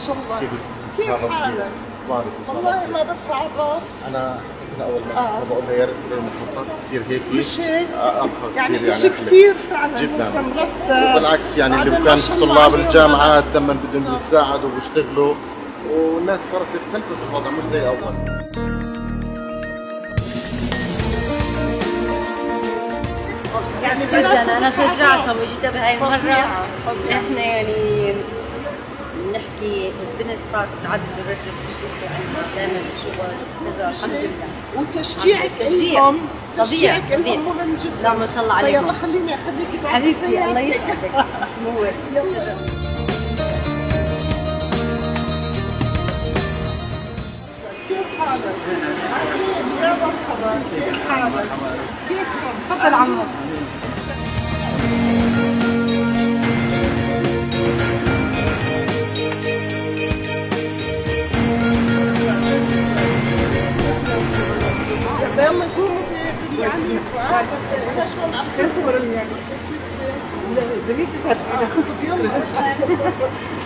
شاء الله. كيف حالك؟ والله ما برفع الراس. انا اول ما بقول لها يا ريت المحطات تصير هيك مش هيك؟ ابقى يعني كثير شيء كثير فعلا جدا. مرتب. وبالعكس يعني اللي كان طلاب الجامعات لما بدهم يساعدوا ويشتغلوا، والناس صارت اختلفت الوضع مش زي اول. يعني جدا انا شجعتهم جدا بهاي المره. احنا يعني بنحكي البنت صارت تعذب الرجل في شيء يعني تعمل شغل كذا الحمد لله. وتشجيعك لهم طبيعي طبيعي. مهم جدا. لا ما شاء الله عليكم. يلا خليني اخليكي حبيبتي الله يسعدك. سموك. كيف حالك؟ يا مرحبا. كيف حالك؟ كيفكم؟ تفضل عمو. يلا قوموا باللي عندك. ليش ما مأخرين؟ زميلتي تهدينا. يلا